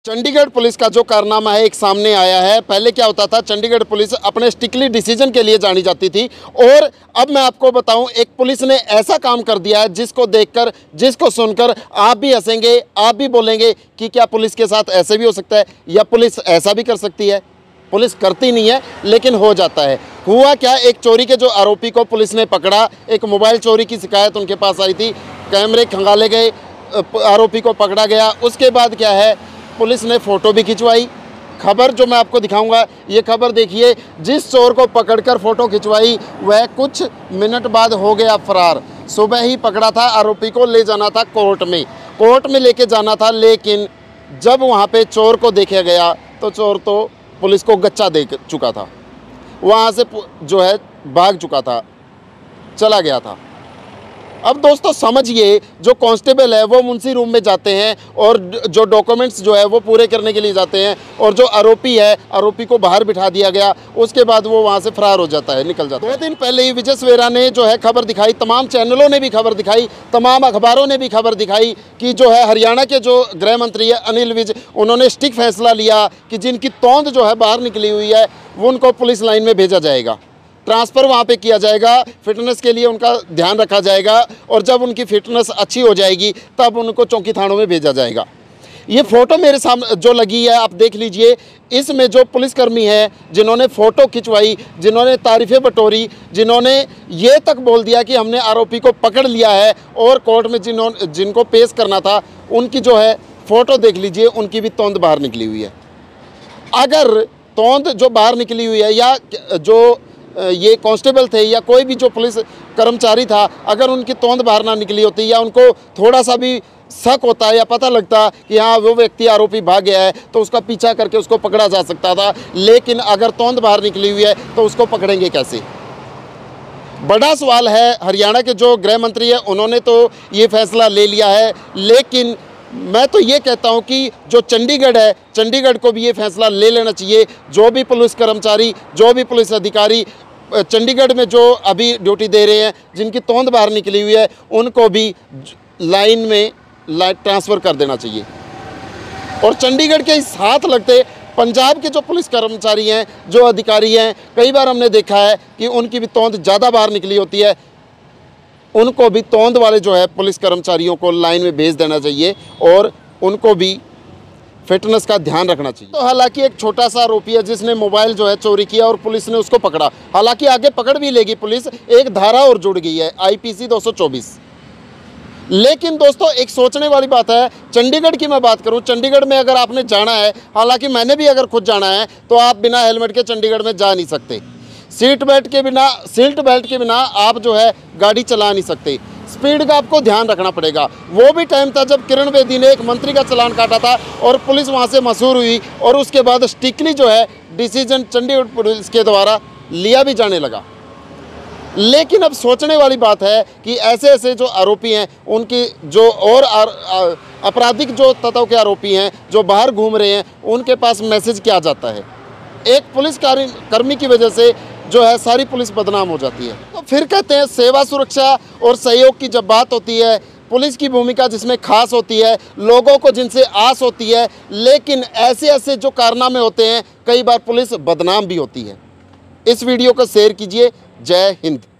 Chandigarh police का जो कारनामा है एक सामने आया है। पहले क्या होता था, चंडीगढ़ पुलिस अपने स्ट्रिक्टली डिसीजन के लिए जानी जाती थी और अब मैं आपको बताऊं, एक पुलिस ने ऐसा काम कर दिया है जिसको देखकर, जिसको सुनकर आप भी हंसेंगे, आप भी बोलेंगे कि क्या पुलिस के साथ ऐसे भी हो सकता है या पुलिस ऐसा भी कर सकती है। पुलिस करती नहीं है लेकिन हो जाता है। हुआ क्या, एक चोरी के जो आरोपी को पुलिस ने पकड़ा, एक मोबाइल चोरी की शिकायत उनके पास आई थी, कैमरे खंगाले गए, आरोपी को पकड़ा गया। उसके बाद क्या है, पुलिस ने फ़ोटो भी खिंचवाई। खबर जो मैं आपको दिखाऊंगा, ये खबर देखिए, जिस चोर को पकड़कर फ़ोटो खिंचवाई वह कुछ मिनट बाद हो गया फरार। सुबह ही पकड़ा था, आरोपी को ले जाना था कोर्ट में लेके जाना था, लेकिन जब वहाँ पे चोर को देखा गया तो चोर तो पुलिस को गच्चा दे चुका था, वहाँ से जो है भाग चुका था, चला गया था। अब दोस्तों समझिए, जो कांस्टेबल है वो मुंशी रूम में जाते हैं और जो डॉक्यूमेंट्स जो है वो पूरे करने के लिए जाते हैं, और जो आरोपी है, आरोपी को बाहर बिठा दिया गया, उसके बाद वो वहाँ से फरार हो जाता है, निकल जाता है। 2 दिन पहले ही विजय सवेरा ने जो है खबर दिखाई, तमाम चैनलों ने भी खबर दिखाई, तमाम अखबारों ने भी खबर दिखाई कि जो है हरियाणा के जो गृह मंत्री है अनिल विज, उन्होंने स्टिक फैसला लिया कि जिनकी तोंद जो है बाहर निकली हुई है वो उनको पुलिस लाइन में भेजा जाएगा, ट्रांसफ़र वहाँ पे किया जाएगा, फिटनेस के लिए उनका ध्यान रखा जाएगा, और जब उनकी फिटनेस अच्छी हो जाएगी तब उनको चौकी थानों में भेजा जाएगा। ये फ़ोटो मेरे सामने जो लगी है आप देख लीजिए, इसमें जो पुलिसकर्मी है जिन्होंने फ़ोटो खिंचवाई, जिन्होंने तारीफ़ें बटोरी, जिन्होंने ये तक बोल दिया कि हमने आरोपी को पकड़ लिया है, और कोर्ट में जिनको पेश करना था उनकी जो है फ़ोटो देख लीजिए, उनकी भी तोंद बाहर निकली हुई है। अगर तोंद जो बाहर निकली हुई है, या जो ये कांस्टेबल थे या कोई भी जो पुलिस कर्मचारी था, अगर उनकी तोंद बाहर ना निकली होती या उनको थोड़ा सा भी शक होता या पता लगता कि हाँ वो व्यक्ति आरोपी भाग गया है, तो उसका पीछा करके उसको पकड़ा जा सकता था। लेकिन अगर तोंद बाहर निकली हुई है तो उसको पकड़ेंगे कैसे? बड़ा सवाल है। हरियाणा के जो गृह मंत्री है उन्होंने तो ये फैसला ले लिया है, लेकिन मैं तो ये कहता हूँ कि जो चंडीगढ़ है, चंडीगढ़ को भी ये फैसला ले लेना चाहिए। जो भी पुलिस कर्मचारी, जो भी पुलिस अधिकारी चंडीगढ़ में जो अभी ड्यूटी दे रहे हैं, जिनकी तोंद बाहर निकली हुई है, उनको भी लाइन में ट्रांसफ़र कर देना चाहिए। और चंडीगढ़ के साथ लगते पंजाब के जो पुलिस कर्मचारी हैं, जो अधिकारी हैं, कई बार हमने देखा है कि उनकी भी तोंद ज़्यादा बाहर निकली होती है, उनको भी तोंद वाले जो है पुलिस कर्मचारियों को लाइन में भेज देना चाहिए और उनको भी फिटनेस का ध्यान रखना चाहिए। तो हालांकि एक छोटा सा आरोपी है जिसने मोबाइल जो है चोरी किया और पुलिस ने उसको पकड़ा, हालांकि आगे पकड़ भी लेगी पुलिस, एक धारा और जुड़ गई है IPC 224। लेकिन दोस्तों एक सोचने वाली बात है, चंडीगढ़ की मैं बात करूं, चंडीगढ़ में अगर आपने जाना है, हालांकि मैंने भी अगर खुद जाना है, तो आप बिना हेलमेट के चंडीगढ़ में जा नहीं सकते। सीट बेल्ट के बिना आप जो है गाड़ी चला नहीं सकते। स्पीड का आपको ध्यान रखना पड़ेगा। वो भी टाइम था जब किरण बेदी ने एक मंत्री का चालान काटा था और पुलिस वहाँ से मशहूर हुई, और उसके बाद स्ट्रिक्टली जो है डिसीजन चंडीगढ़ पुलिस के द्वारा लिया भी जाने लगा। लेकिन अब सोचने वाली बात है कि ऐसे ऐसे जो आरोपी हैं, उनकी जो और आपराधिक जो तत्व के आरोपी हैं जो बाहर घूम रहे हैं, उनके पास मैसेज क्या जाता है? एक पुलिस कर्मी की वजह से जो है सारी पुलिस बदनाम हो जाती है। तो फिर कहते हैं सेवा, सुरक्षा और सहयोग की जब बात होती है, पुलिस की भूमिका जिसमें खास होती है, लोगों को जिनसे आस होती है, लेकिन ऐसे ऐसे जो कारनामे होते हैं, कई बार पुलिस बदनाम भी होती है। इस वीडियो को शेयर कीजिए। जय हिंद।